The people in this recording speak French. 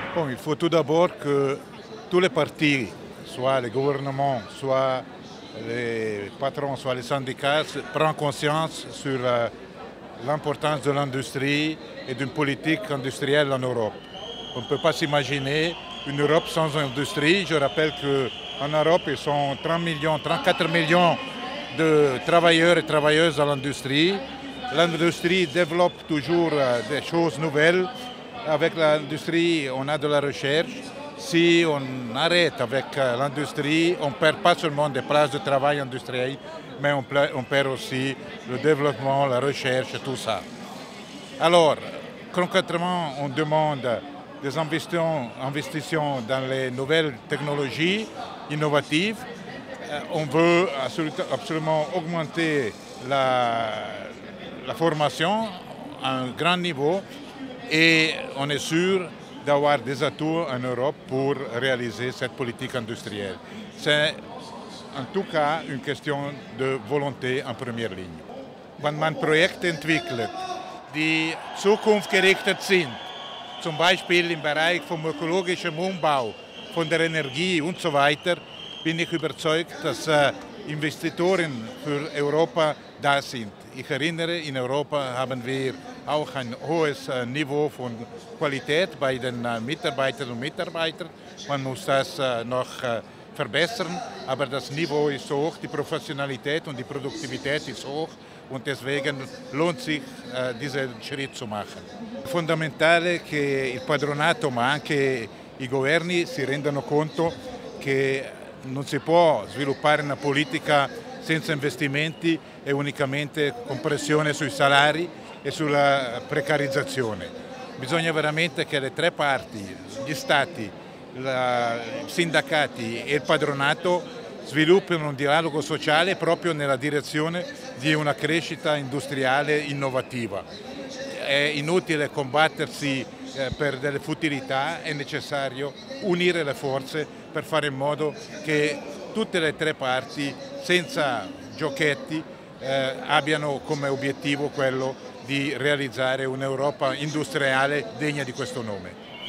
Bon, il faut tout d'abord que tous les partis, soit les gouvernements, soit les patrons, soit les syndicats, prennent conscience sur l'importance de l'industrie et d'une politique industrielle en Europe. On ne peut pas s'imaginer une Europe sans industrie. Je rappelle qu'en Europe, ils sont 30 millions, 34 millions de travailleurs et travailleuses dans l'industrie. L'industrie développe toujours des choses nouvelles. Avec l'industrie, on a de la recherche. Si on arrête avec l'industrie, on ne perd pas seulement des places de travail industrielles, mais on perd aussi le développement, la recherche, tout ça. Alors, concrètement, on demande des investissements dans les nouvelles technologies innovatives. On veut absolument augmenter la formation à un grand niveau et on est sûr d'avoir des atouts en Europe pour réaliser cette politique industrielle. C'est en tout cas une question de volonté en première ligne. Wenn man Projekte entwickelt, die zukunftsgerichtet sind, zum Beispiel im Bereich vom ökologischen Umbau, von der Energie und so weiter, bin ich überzeugt, dass Investitoren für Europa da sind. Ich erinnere, in Europa haben wir auch ein hohes Niveau von Qualität bei den Mitarbeiterinnen und Mitarbeitern. Man muss das noch verbessern, aber das Niveau ist hoch, die Professionalität und die Produktivität ist hoch und deswegen lohnt sich, diesen Schritt zu machen. È fondamentale che il padronato ma anche i governi si rendano conto che non si può sviluppare una politica senza investimenti e unicamente con pressione sui salari e sulla precarizzazione. Bisogna veramente che le tre parti, gli stati, i sindacati e il padronato sviluppino un dialogo sociale proprio nella direzione di una crescita industriale innovativa. È inutile combattersi per delle futilità, è necessario unire le forze per fare in modo che tutte le tre parti, senza giochetti, abbiano come obiettivo quello di realizzare un'Europa industriale degna di questo nome.